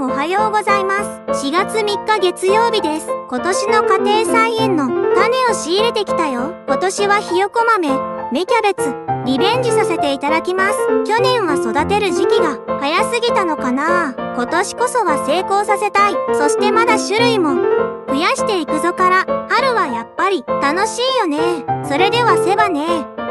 んおはようございます。4月3日月曜日です。今年の家庭菜園の種を仕入れてきたよ。今年はひよこ豆、芽キャベツ、リベンジさせていただきます。去年は育てる時期が早すぎたのかな。今年こそは成功させたい。そしてまだ種類も増やしていくぞから、春はやっぱり楽しいよね。それではせばね。